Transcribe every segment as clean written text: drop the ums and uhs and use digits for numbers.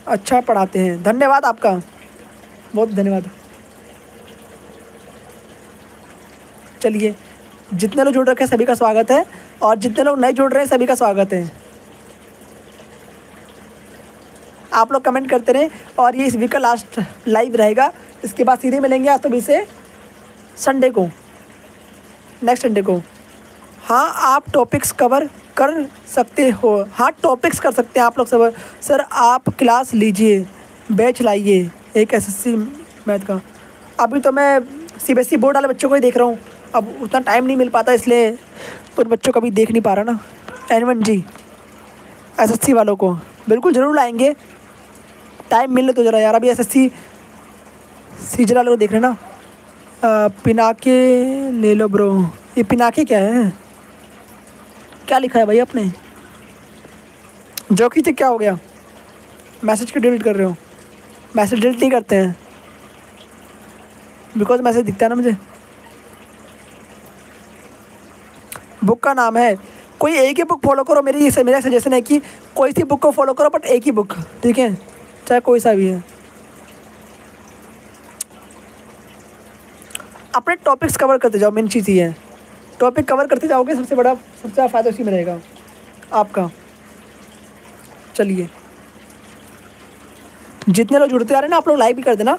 अच्छा पढ़ाते हैं, धन्यवाद आपका, बहुत धन्यवाद। चलिए, जितने लोग जुड़ रखे हैं सभी का स्वागत है, और जितने लोग नए जुड़ रहे हैं सभी का स्वागत है। आप लोग कमेंट करते रहें, और ये इस वीक का लास्ट लाइव रहेगा। इसके बाद सीधे मिलेंगे आज तो 20 से संडे को, नेक्स्ट संडे को। हाँ, आप टॉपिक्स कवर कर सकते हो। हाँ, टॉपिक्स कर सकते हैं आप लोग सब। सर आप क्लास लीजिए, बैच लाइए एक एसएससी मैथ का। अभी तो मैं सीबीएसई बोर्ड वाले बच्चों को ही देख रहा हूँ, अब उतना टाइम नहीं मिल पाता, इसलिए उन बच्चों को भी देख नहीं पा रहा ना। एनवन जी, एसएससी वालों को बिल्कुल ज़रूर लाएंगे, टाइम मिलने तो ज़रा यार। अभी एसएससी सीजन वालों को देख रहे ना। पिनाके ले लो ब्रो। ये पिनाके क्या है, क्या लिखा है भाई आपने? जोकी से क्या हो गया? मैसेज क्यों डिलीट कर रहे हो? मैसेज डिलीट नहीं करते हैं, बिकॉज मैसेज दिखता है ना मुझे। बुक का नाम है, कोई एक ही बुक फॉलो करो। मेरा सजेशन है कि कोई सी बुक को फॉलो करो, बट एक ही बुक, ठीक है, चाहे कोई सा भी है। अपने टॉपिक्स कवर करते जाओ, मेन चीज़ ये है, टॉपिक कवर करते जाओगे, सबसे ज़्यादा फ़ायदा उसी में रहेगा आपका। चलिए, जितने लोग जुड़ते आ रहे हैं ना, आप लोग लाइक भी कर देना।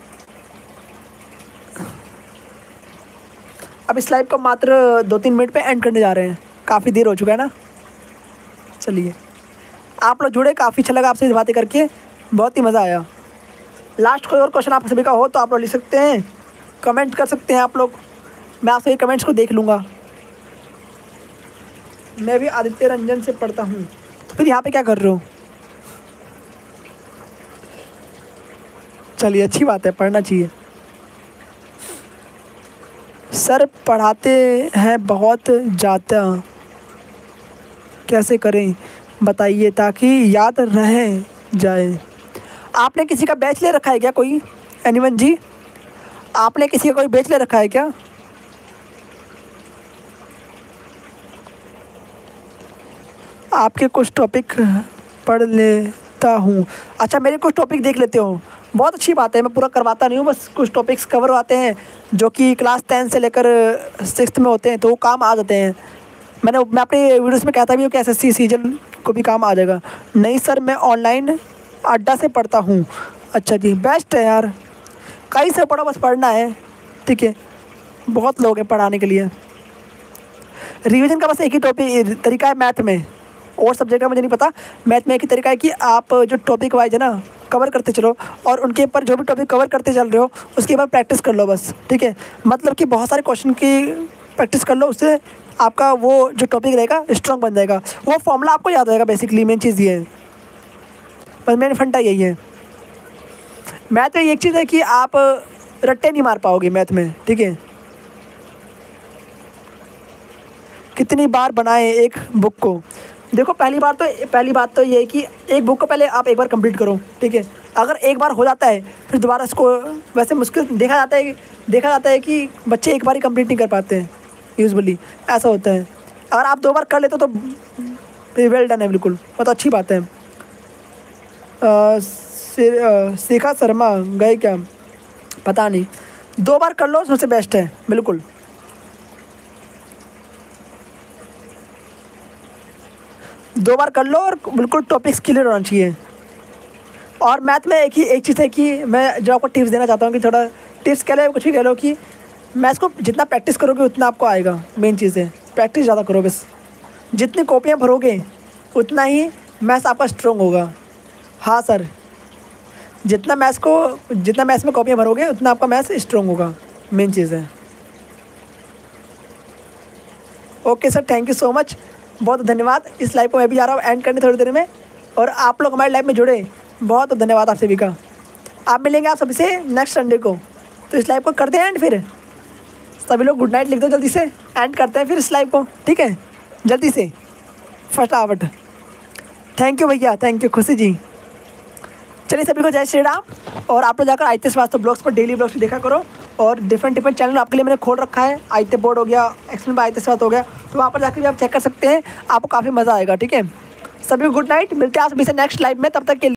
अब इस लाइव को मात्र 2-3 मिनट पे एंड करने जा रहे हैं, काफ़ी देर हो चुका है ना। चलिए, आप लोग जुड़े, काफ़ी अच्छा लगा आपसे बातें करके, बहुत ही मज़ा आया। लास्ट कोई और क्वेश्चन आप सभी का हो तो आप लोग लिख सकते हैं, कमेंट कर सकते हैं आप लोग, मैं आपसे कमेंट्स को देख लूँगा। मैं भी आदित्य रंजन से पढ़ता हूँ, तो फिर यहाँ पे क्या कर रहे हो? चलिए, अच्छी बात है, पढ़ना चाहिए। सर पढ़ाते हैं बहुत ज़्यादा, कैसे करें बताइए ताकि याद रह जाए। आपने किसी का बैच ले रखा है क्या कोई? एनीवन जी, आपने किसी का कोई बैच ले रखा है क्या? आपके कुछ टॉपिक पढ़ लेता हूँ। अच्छा, मेरे कुछ टॉपिक देख लेते हो, बहुत अच्छी बात है। मैं पूरा करवाता नहीं हूँ, बस कुछ टॉपिक्स कवर आते हैं जो कि क्लास 10 से लेकर 6th में होते हैं, तो वो काम आ जाते हैं। मैं अपनी वीडियोस में कहता भी हूँ कि एसएससी सीजन को भी काम आ जाएगा। नहीं सर, मैं ऑनलाइन अड्डा से पढ़ता हूँ। अच्छा जी, बेस्ट है यार, कहीं से पढ़ो, बस पढ़ना है, ठीक है। बहुत लोग हैं पढ़ाने के लिए। रिवीजन का बस एक ही टॉपिक तरीका है मैथ में, और सब्जेक्ट का मुझे नहीं पता। मैथ में एक ही तरीका है कि आप जो टॉपिक वाइज है ना कवर करते चलो, और उनके ऊपर जो भी टॉपिक कवर करते चल रहे हो उसके बाद प्रैक्टिस कर लो बस, ठीक है। मतलब कि बहुत सारे क्वेश्चन की प्रैक्टिस कर लो, उससे आपका वो जो टॉपिक रहेगा स्ट्रॉन्ग बन जाएगा, वो फॉर्मूला आपको याद रहेगा। बेसिकली मेन चीज़ ये है, बस मेन फंडा यही है। मैथ में एक चीज़ है कि आप रट्टे नहीं मार पाओगे मैथ में, ठीक है। कितनी बार बनाएं एक बुक को? देखो, पहली बात तो ये है कि एक बुक को पहले आप एक बार कंप्लीट करो, ठीक है। अगर एक बार हो जाता है फिर दोबारा इसको, वैसे मुश्किल देखा जाता है कि बच्चे एक बार ही कंप्लीट नहीं कर पाते हैं, यूजुअली ऐसा होता है। अगर आप 2 बार कर लेते हो तो वेल डन है, बिल्कुल, बहुत अच्छी बात है। शिखा शर्मा गए क्या, पता नहीं। 2 बार कर लो, सबसे बेस्ट है, बिल्कुल। दो बार कर लो और बिल्कुल टॉपिक्स क्लियर होना चाहिए। और मैथ में एक चीज़ है कि मैं जो आपको टिप्स देना चाहता हूँ कि थोड़ा टिप्स कह लो, कुछ भी कह लो, कि मैथ्स को जितना प्रैक्टिस करोगे उतना आपको आएगा। मेन चीज़ है प्रैक्टिस ज़्यादा करो बस, जितनी कॉपियाँ भरोगे उतना ही मैथ्स आपका स्ट्रॉन्ग होगा। हाँ सर, जितना मैथ्स में कॉपियाँ भरोगे उतना आपका मैथ्स स्ट्रॉन्ग होगा, मेन चीज़ है। Okay sir, thank you so much, बहुत धन्यवाद। इस लाइव को मैं भी जा रहा हूँ एंड करने थोड़ी देर में, और आप लोग हमारे लाइव में जुड़े, बहुत धन्यवाद आप सभी का। आप मिलेंगे आप सभी से नेक्स्ट संडे को, तो इस लाइव को करते हैं एंड। फिर सभी लोग गुड नाइट लिख दो, जल्दी से एंड करते हैं फिर इस लाइव को, ठीक है, जल्दी से फटाफट। थैंक यू भैया, थैंक यू खुशी जी। चलिए, सभी को जय श्री राम। और आप लोग जाकर आदित्य श्रीवास्तव ब्लॉग्स पर डेली ब्लॉग्स देखा करो, और डिफरेंट चैनल आपके लिए मैंने खोल रखा है। आदित्य बोर्ड हो गया, एक्सप्लेन बाय आदित्य श्रीवास्तव हो गया, तो वहाँ पर जाकर भी आप चेक कर सकते हैं, आपको काफ़ी मज़ा आएगा, ठीक है। सभी को गुड नाइट, मिलते हैं आप सभी से नेक्स्ट लाइव में, तब तक के लिए।